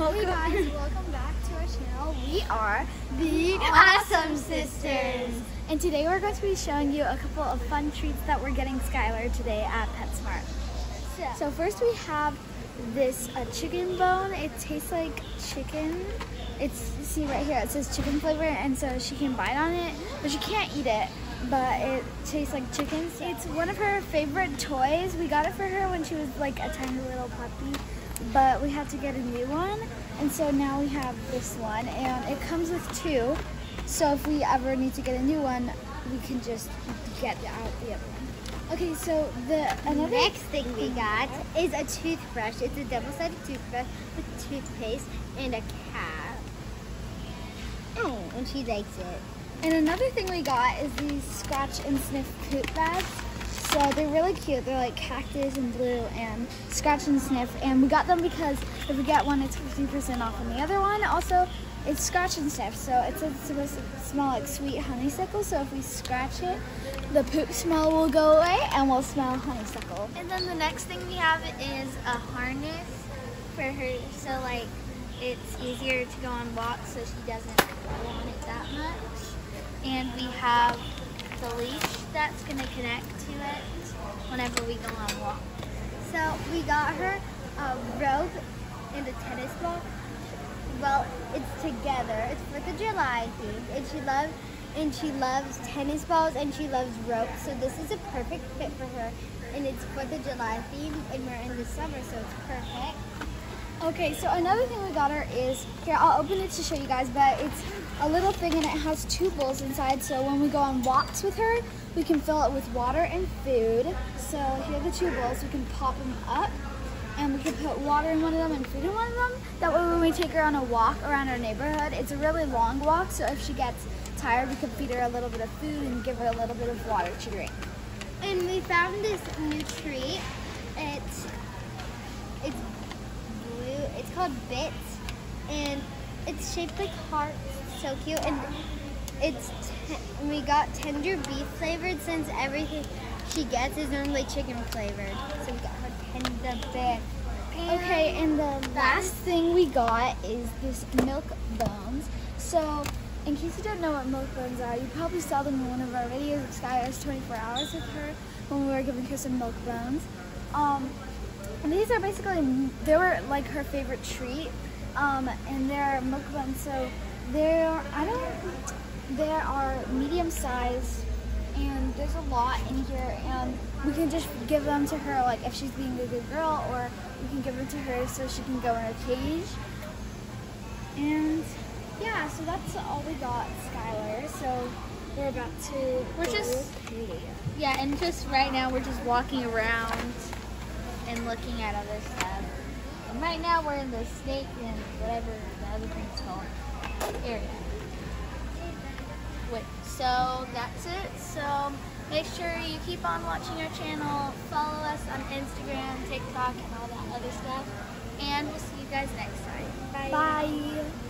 Hey guys, welcome back to our channel. We are the Awesome Sisters. And today we're going to be showing you a couple of fun treats that we're getting Skylar today at PetSmart. So first we have this chicken bone. It tastes like chicken. See right here, it says chicken flavor, and so she can bite on it, but she can't eat it. But it tastes like chicken. So it's one of her favorite toys. We got it for her when she was like a tiny little puppy, but we had to get a new one, and so now we have this one, and it comes with two. So if we ever need to get a new one, we can just get out the other one. Okay, so the next thing we got is a toothbrush. It's a double-sided toothbrush with toothpaste and a cap. Oh, and she likes it. And another thing we got is these scratch and sniff poop bags. So they're really cute. They're like cactus and blue and scratch and sniff. And we got them because if we get one, it's 50% off on the other one. Also, it's scratch and sniff. So it's supposed to smell like sweet honeysuckle. So if we scratch it, the poop smell will go away and we'll smell honeysuckle. And then the next thing we have is a harness for her. So like it's easier to go on walks so she doesn't go on it that much. And we have the leash that's going to connect to it whenever we go on walk. So we got her a rope and a tennis ball. Well, it's together. It's 4th of July themed, and she loves tennis balls and she loves ropes. So this is a perfect fit for her, and it's 4th of July themed, and we're in the summer, so it's perfect. Okay, so another thing we got her is, here, I'll open it to show you guys, but it's a little thing and it has 2 bowls inside, so when we go on walks with her, we can fill it with water and food. So here are the 2 bowls. We can pop them up and we can put water in one of them and food in one of them. That way when we take her on a walk around our neighborhood, it's a really long walk, so if she gets tired, we can feed her a little bit of food and give her a little bit of water to drink. And we found this new treat. It's blue. It's called Bits, and it's shaped like hearts. So cute, and we got tender beef flavored since everything she gets is normally chicken flavored. So we got her tender beef. Okay, and the last thing we got is this milk bones. So in case you don't know what milk bones are, you probably saw them in one of our videos of Skylar's 24 hours with her when we were giving her some milk bones. And these are basically, they were like her favorite treat, and they're milk bones. So there are medium size, and there's a lot in here, and we can just give them to her like if she's being a good girl, or we can give them to her so she can go in her cage. And yeah, so that's all we got Skylar. So we're about to and just right now we're just walking around and looking at other stuff. And right now we're in the snake and whatever the other thing's called area. So that's it. So make sure you keep on watching our channel, follow us on Instagram, TikTok, and all that other stuff. And we'll see you guys next time. Bye. Bye.